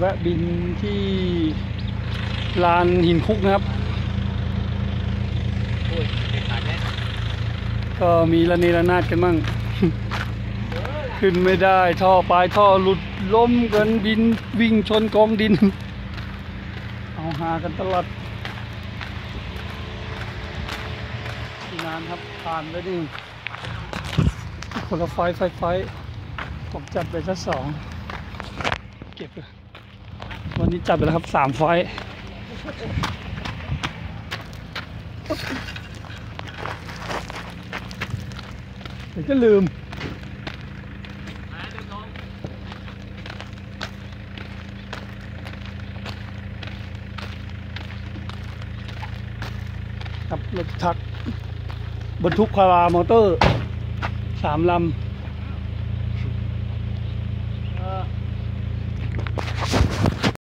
แวะบินที่ลานหินคุกนะครับก็มีระเนระนาดกันมั่ง ขึ้นไม่ได้ท่อปลายท่อหลุดล้มกันดินวิ่งชนกองดิน เอาหากันตลอดที่นานครับผ่านไปนี่คนละไฟผมจัดไปสัก2เก็บวันนี้จัดไปแล้วครับ3 ไฟเดี๋ยวก็ลืมครับรถทักบรรทุกพารามอเตอร์3 ลำ